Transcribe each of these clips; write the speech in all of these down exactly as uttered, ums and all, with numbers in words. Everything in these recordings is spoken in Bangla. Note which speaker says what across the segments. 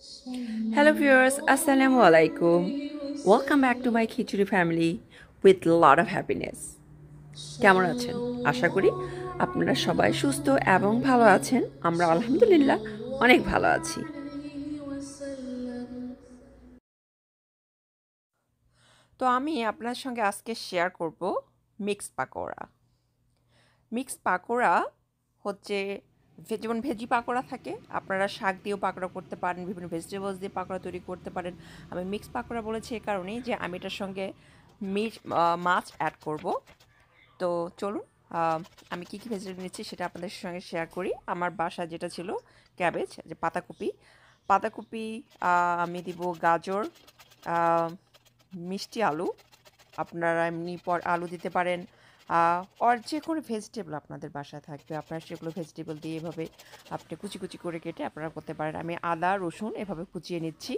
Speaker 1: Hello viewers, Assalamu alaikum. Welcome back to my khichuri family with lot of happiness. কেমন আছেন? আশা করি আপনারা সবাই সুস্থ এবং ভালো আছেন। আমরা আলহামদুলিল্লাহ অনেক ভালো আছি। তো আমি আপনার সঙ্গে আজকে শেয়ার করব মিক্স পাকোড়া। মিক্স পাকোড়া হচ্ছে যেমন ভেজি পাকোড়া থাকে, আপনারা শাক দিয়েও পাকোড়া করতে পারেন, বিভিন্ন ভেজিটেবলস দিয়ে পাকোড়া তৈরি করতে পারেন। আমি মিক্স পাকোড়া বলেছি এই কারণেই যে আমি এটার সঙ্গে মিট মাছ অ্যাড করব। তো চলুন আমি কী কী ভেজিটেবল নিচ্ছি সেটা আপনাদের সঙ্গে শেয়ার করি। আমার বাসা যেটা ছিল ক্যাবেজ, যে পাতাকপি পাতাকপি আমি দিব, গাজর, মিষ্টি আলু, আপনারা এমনি পর আলু দিতে পারেন, আর যে কোনো ভেজিটেবল আপনাদের বাসায় থাকবে আপনারা সেগুলো ভেজিটেবল দিয়ে এভাবে আপনি কুচি কুচি করে কেটে আপনারা করতে পারেন। আমি আদা রসুন এভাবে কুচিয়ে নিচ্ছি।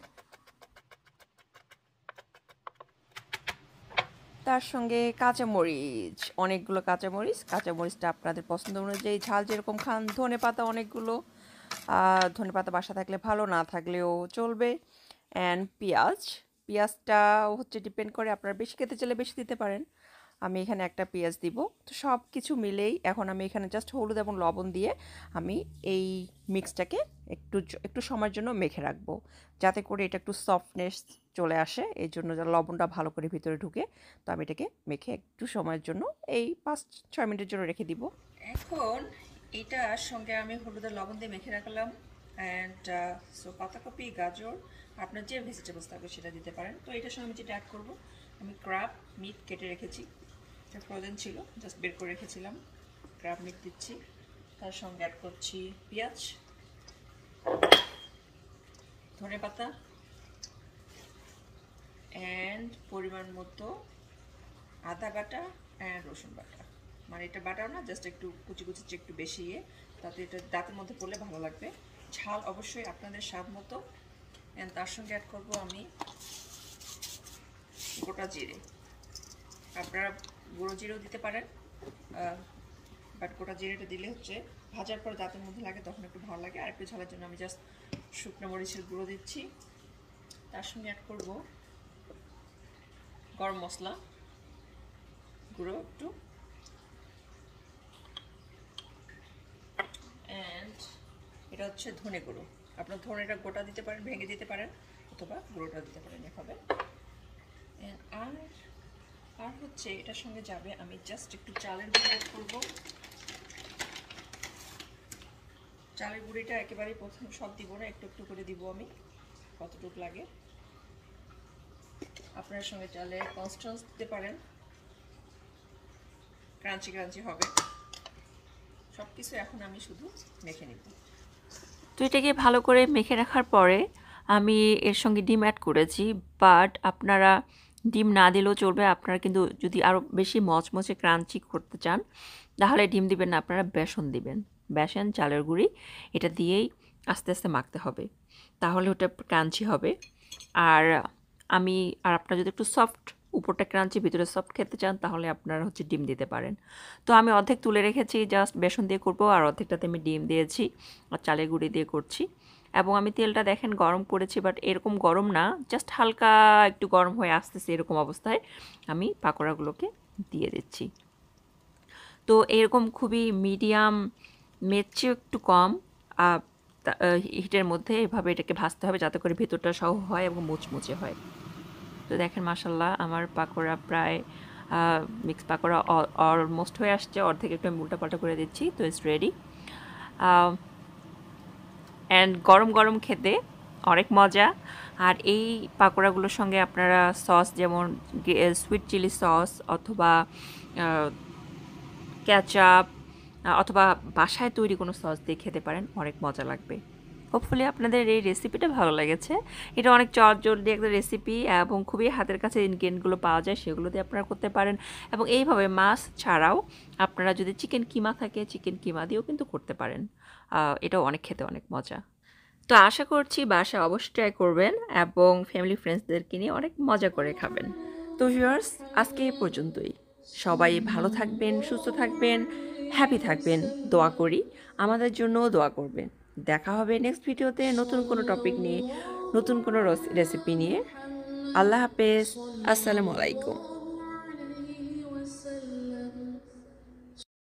Speaker 1: তার সঙ্গে কাঁচামরিচ, অনেকগুলো কাঁচামরিচ কাঁচামরিচটা আপনাদের পছন্দ অনুযায়ী ঝাল যেরকম খান। ধনে পাতা অনেকগুলো, ধনে পাতা বাসা থাকলে ভালো, না থাকলেও চলবে। অ্যান্ড পেঁয়াজ পেঁয়াজটা হচ্ছে ডিপেন্ড করে, আপনারা বেশি খেতে চাইলে বেশি দিতে পারেন। আমি এখানে একটা পেঁয়াজ দিব। তো সব কিছু মিলেই এখন আমি এখানে জাস্ট হলুদ এবং লবণ দিয়ে আমি এই মিক্সটাকে একটু একটু সময়ের জন্য মেখে রাখবো, যাতে করে এটা একটু সফটনেস চলে আসে। এই জন্য লবণটা ভালো করে ভিতরে ঢুকে। তো আমি এটাকে মেখে একটু সময়ের জন্য এই পাঁচ ছয় মিনিটের জন্য রেখে দিব। এখন এটার সঙ্গে আমি হলুদের লবণ দিয়ে মেখে রাখলাম। অ্যান্ড সো পাতাকপি, গাজর, আপনার যে ভেজিটেবলস থাকবে সেটা দিতে পারেন। তো এটার সঙ্গে আমি যেটা অ্যাড করবো, আমি ক্র্যাব মিট কেটে রেখেছি, এটা ফ্রোজেন ছিল, জাস্ট বের করে রেখেছিলাম। ক্র্যাব মিট দিচ্ছি, তার সঙ্গে অ্যাড করছি পেঁয়াজ, ধনে পাতা, অ্যান্ড পরিমাণ মতো আদা বাটা অ্যান্ড রসুন বাটা। মানে এটা বাটাও না, জাস্ট একটু কুচি কুচি একটু বেশি ইয়ে, তাতে এটা দাঁতের মধ্যে পড়লে ভালো লাগবে। ঝাল অবশ্যই আপনাদের স্বাদ মতো। অ্যান্ড তার সঙ্গে অ্যাড করবো আমি গোটা জিরে। আপনারা গুঁড়ো জিরেও দিতে পারেন, বাট গোটা জিরেটা দিলে হচ্ছে ভাজার পর দাঁতের মধ্যে লাগে, তখন একটু ভালো লাগে। আর একটু ঝালের জন্য আমি জাস্ট শুকনো মরিচের গুঁড়ো দিচ্ছি। তার সঙ্গে অ্যাড করবো গরম মশলা গুঁড়ো একটু, অ্যান্ড এটা হচ্ছে ধনে গুঁড়ো। আপনার ধনেটা গোটা দিতে পারেন, ভেঙে দিতে পারেন, অথবা গুঁড়োটা দিতে পারেন এভাবে। আর আর হচ্ছে এটার সঙ্গে যাবে, আমি জাস্ট একটু চালের গুঁড়ো অ্যাড করবো। চালের গুঁড়িটা একেবারেই প্রথম সব দিব না, একটু একটু করে দিব আমি, কতটুকু লাগে। আপনার সঙ্গে চালের কনস্ট্যান্স দিতে পারেন, ক্রাঞ্চি ক্রাঞ্চি হবে। সব কিছু এখন আমি শুধু মেখে নিব। তো এটাকে ভালো করে মেখে রাখার পরে আমি এর সঙ্গে ডিম অ্যাড করেছি, বাট আপনারা ডিম না দিলেও চলবে। আপনারা কিন্তু যদি আরও বেশি মচমচে ক্রাঞ্চি করতে চান তাহলে ডিম দিবেন না, আপনারা বেসন দিবেন। বেসন, চালের গুঁড়ি, এটা দিয়েই আস্তে আস্তে মাখতে হবে, তাহলে ওটা ক্রাঞ্চি হবে। আর আমি আর আপনারা যদি একটু সফট, উপরটা ক্রাঞ্চি ভিতরে সফট খেতে চান তাহলে আপনারা হচ্ছে ডিম দিতে পারেন। তো আমি অর্ধেক তুলে রেখেছি, জাস্ট বেসন দিয়ে করবো, আর অর্ধেকটাতে আমি ডিম দিয়েছি আর চালের গুঁড়ি দিয়ে করছি। এবং আমি তেলটা দেখেন গরম করেছি, বাট এরকম গরম না, জাস্ট হালকা একটু গরম হয়ে আসতেছে। এরকম অবস্থায় আমি পাকোড়াগুলোকে দিয়ে দিচ্ছি। তো এরকম খুবই মিডিয়াম, মেচে একটু কম হিটের মধ্যে এভাবে এটাকে ভাজতে হবে, যাতে করে ভেতরটা সহ হয় এবং মুচমুচে হয়। তো দেখেন মাশাল্লাহ আমার পাকোড়া প্রায় মিক্স পাকোড়া অলমোস্ট হয়ে আসছে, অর্ধেক একটু আমি উল্টাপাল্টা করে দিচ্ছি। তো ইটস রেডি। অ্যান্ড গরম গরম খেতে অনেক মজা। আর এই পাকোড়াগুলোর সঙ্গে আপনারা সস, যেমন সুইট চিলি সস অথবা কেচাপ অথবা বাসায় তৈরি কোনো সস দিয়ে খেতে পারেন, অনেক মজা লাগবে। হোপফুলি আপনাদের এই রেসিপিটা ভালো লেগেছে। এটা অনেক চটজলদি একটা রেসিপি এবং খুবই হাতের কাছে ইনগ্রেডিয়েন্টগুলো পাওয়া যায়, সেগুলো দিয়ে আপনারা করতে পারেন। এবং এইভাবে মাছ ছাড়াও আপনারা যদি চিকেন কিমা থাকে, চিকেন কিমা দিয়েও কিন্তু করতে পারেন। এটাও অনেক খেতে অনেক মজা। তো আশা করছি বাসায় অবশ্যই ট্রাই করবেন এবং ফ্যামিলি ফ্রেন্ডসদেরকে নিয়ে অনেক মজা করে খাবেন। তো ভিউয়ার্স, আজকে এই পর্যন্তই। সবাই ভালো থাকবেন, সুস্থ থাকবেন, হ্যাপি থাকবেন। দোয়া করি আমাদের জন্যও দোয়া করবেন দেখা হবে নেক্সট ভিডিওতে নতুন কোনো টপিক নিয়ে, নতুন কোনো রেসিপি নিয়ে। আল্লাহ হাফেজ, আসসালামু আলাইকুম।